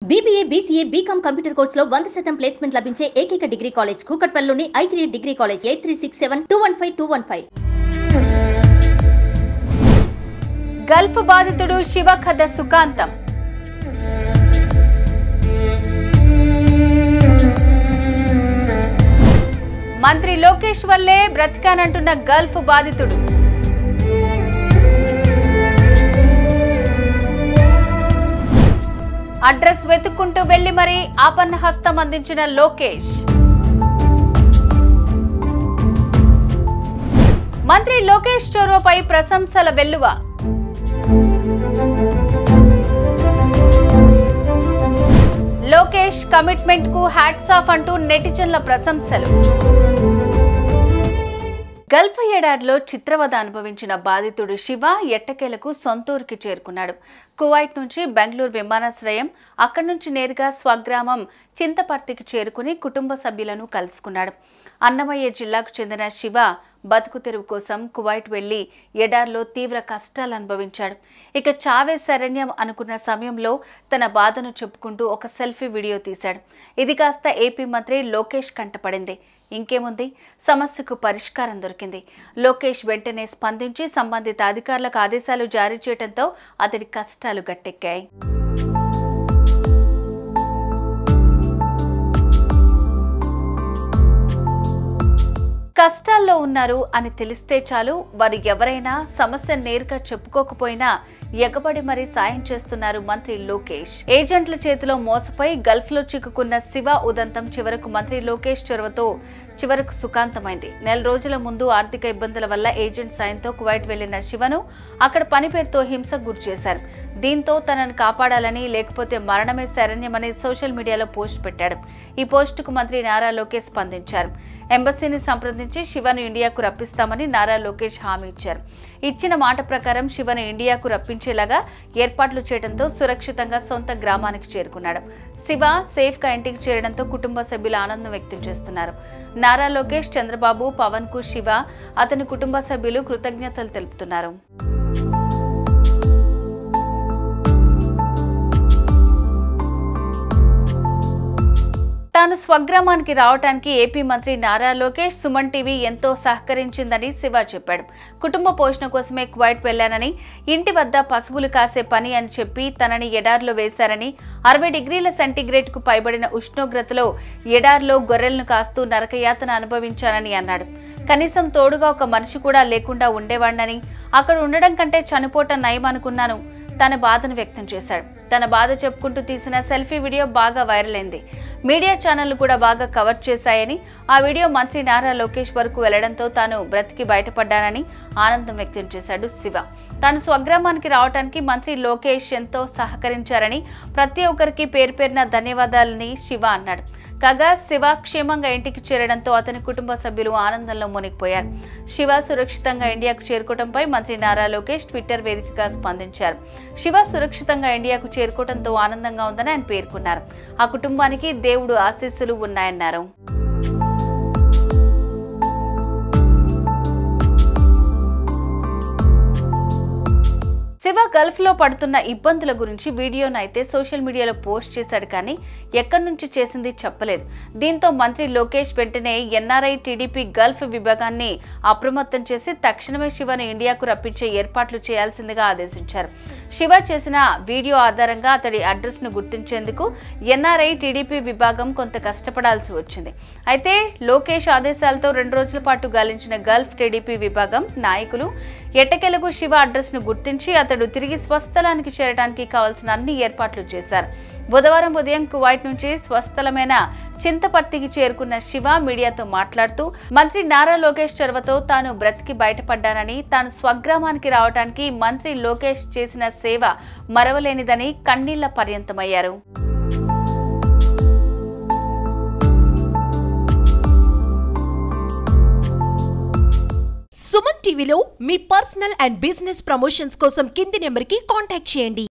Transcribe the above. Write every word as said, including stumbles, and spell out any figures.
BBA, BCA, BCom computer కోర్సులో వంద శాతం ప్లేస్మెంట్ లభించే ఏకైక డిగ్రీ కాలేజ్ కూకట్పల్లిలోని I three degree college eight three six seven two one five two one five. Gulf బాధితుడు శివ కథ సుఖాంతం. మంత్రి లోకేష్ వల్లే బ్రతికానంటున్న గల్ఫ్ బాధితుడు. అడ్రస్ వెతుక్కుంటూ వెళ్లి మరీ ఆపన్న హస్తం అందించిన లోకేష్. మంత్రి లోకేష్ చొరవపై ప్రశంసల వెల్లువ. లోకేష్ కమిట్మెంట్ కు హ్యాట్స్ ఆఫ్ అంటూ నెటిజన్ల ప్రశంసలు. గల్ఫ్ ఏడాదిలో చిత్రవద అనుభవించిన బాధితుడు శివ ఎట్టకేలకు సొంతూరుకి చేరుకున్నాడు. కువైట్ నుంచి బెంగళూరు విమానాశ్రయం, అక్కడి నుంచి నేరుగా స్వగ్రామం చింతపర్తికి చేరుకుని కుటుంబ సభ్యులను కలుసుకున్నాడు. అన్నమయ్య జిల్లాకు చెందిన శివ బతుకు తెరువు కోసం కువైట్ వెళ్లి ఎడార్లో తీవ్ర కష్టాలు అనుభవించాడు. ఇక చావే శరణ్యం అనుకున్న సమయంలో తన బాధను చెప్పుకుంటూ ఒక సెల్ఫీ వీడియో తీశాడు. ఇది కాస్త ఏపీ మంత్రి లోకేష్ కంటపడింది. ఇంకేముంది, సమస్యకు పరిష్కారం దొరికింది. లోకేష్ వెంటనే స్పందించి సంబంధిత అధికారులకు ఆదేశాలు జారీ చేయడంతో అతడి కష్టాలు గట్టెక్కాయి. కష్టాల్లో ఉన్నారు అని తెలిస్తే చాలు, వారు ఎవరైనా సమస్య నేరుగా చెప్పుకోకపోయినా ఎగబడి మరీ సాయం చేస్తున్నారు మంత్రి లోకేష్. ఏజెంట్ల చేతిలో మోసపోయి గల్ఫ్ లో చిక్కుకున్న శివ ఉదంతం చివరకు మంత్రి లోకేష్ చొరవతో చివరకు సుఖాంతమైంది. నెల రోజుల ముందు ఆర్థిక ఇబ్బందుల వల్ల ఏజెంట్ సాయంతో కువైట్ వెళ్లిన శివను అక్కడ పని పేరుతో హింసకు గురి చేశారు. దీంతో తనను కాపాడాలని, లేకపోతే మరణమే శరణ్యమని సోషల్ మీడియాలో పోస్ట్ పెట్టాడు. ఈ పోస్టుకు మంత్రి నారా లోకేష్ స్పందించారు. ఎంబసీని సంప్రదించి శివను ఇండియాకు రప్పిస్తామని నారా లోకేష్ హామీ ఇచ్చారు. ఇచ్చిన మాట ప్రకారం శివను ఇండియాకు రప్పించేలాగా ఏర్పాట్లు చేయడంతో సురక్షితంగా సొంత గ్రామానికి చేరుకున్నాడు. శివ సేఫ్ గా ఇంటికి చేరడంతో కుటుంబ సభ్యులు ఆనందం వ్యక్తం చేస్తున్నారు. నారా లోకేష్, చంద్రబాబు, పవన్ కు శివ, అతని కుటుంబ సభ్యులు కృతజ్ఞతలు తెలుపుతున్నారు. తాను స్వగ్రామానికి రావడానికి ఏపీ మంత్రి నారా లోకేష్, సుమన్ టీవీ ఎంతో సహకరించిందని శివ చెప్పాడు. కుటుంబ పోషణ కోసమే కువైట్ వెళ్లానని, ఇంటి వద్ద పశువులు కాసే పని అని చెప్పి తనని ఎడార్లో వేశారని, అరవై డిగ్రీల సెంటీగ్రేడ్ కు పైబడిన ఉష్ణోగ్రతలో ఎడార్లో గొర్రెలను కాస్తూ నరకయాతన అనుభవించానని అన్నాడు. కనీసం తోడుగా ఒక మనిషి కూడా లేకుండా ఉండేవాడినని, అక్కడ ఉండడం కంటే చనిపోవటం నయం అనుకున్నాను. తన బాధను వ్యక్తం చేశాడు. తన బాధ చెప్పుకుంటూ తీసిన సెల్ఫీ వీడియో బాగా వైరల్ అయింది. మీడియా ఛానళ్లు కూడా బాగా కవర్ చేశాయని, ఆ వీడియో మంత్రి నారా లోకేష్ వరకు వెళ్లడంతో తాను బ్రతికి బయటపడ్డానని ఆనందం వ్యక్తం చేశాడు శివ. తాను స్వగ్రామానికి రావడానికి మంత్రి లోకేష్ ఎంతో సహకరించారని, ప్రతి ఒక్కరికి పేరు పేరున ధన్యవాదాలని శివ అన్నాడు. కాగా శివ క్షేమంగా ఇంటికి చేరడంతో అతని కుటుంబ సభ్యులు ఆనందంలో మునిగిపోయారు. శివ సురక్షితంగా ఇండియాకు చేరుకోవడంపై మంత్రి నారా లోకేష్ ట్విట్టర్ వేదికగా స్పందించారు. శివ సురక్షితంగా ఇండియాకు చేరుకోవడంతో ఆనందంగా ఉందని ఆయన పేర్కొన్నారు. ఆ కుటుంబానికి దేవుడు ఆశీస్సులు ఉన్నాయన్నారు. శివ గల్ఫ్ లో పడుతున్న ఇబ్బందుల గురించి వీడియోను అయితే సోషల్ మీడియాలో పోస్ట్ చేశాడు, కానీ ఎక్కడి నుంచి చేసింది చెప్పలేదు. దీంతో మంత్రి లోకేష్ వెంటనే ఎన్ఆర్ఐ టీడీపీ గల్ఫ్ విభాగాన్ని అప్రమత్తం చేసి తక్షణమే శివను ఇండియాకు రప్పించే ఏర్పాట్లు చేయాల్సిందిగా ఆదేశించారు. శివ చేసిన వీడియో ఆధారంగా అతడి అడ్రస్ ను గుర్తించేందుకు ఎన్ఆర్ఐ టీడీపీ విభాగం కొంత కష్టపడాల్సి వచ్చింది. అయితే లోకేష్ ఆదేశాలతో రెండు రోజుల పాటు గాలించిన గల్ఫ్ టీడీపీ విభాగం నాయకులు ఎట్టకేలకు శివ అడ్రస్ ను గుర్తించి అతడు తిరిగి స్వస్థలానికి చేరడానికి కావాల్సిన అన్ని ఏర్పాట్లు చేశారు. బుధవారం ఉదయం కువైట్ నుంచి స్వస్థలమైన చింతపర్తికి చేరుకున్న శివ మీడియాతో మాట్లాడుతూ మంత్రి నారా లోకేష్ చొరవతో తాను బ్రతికి బయటపడ్డానని, తాను స్వగ్రామానికి రావడానికి మంత్రి లోకేష్ చేసిన సేవ మరవలేనిదని కన్నీళ్ల పర్యంతమయ్యారు. సుమన్ టీవీలో మీ పర్సనల్ అండ్ బిజినెస్ ప్రమోషన్స్ కోసం కింది నెంబర్కి కాంటాక్ట్ చేయండి.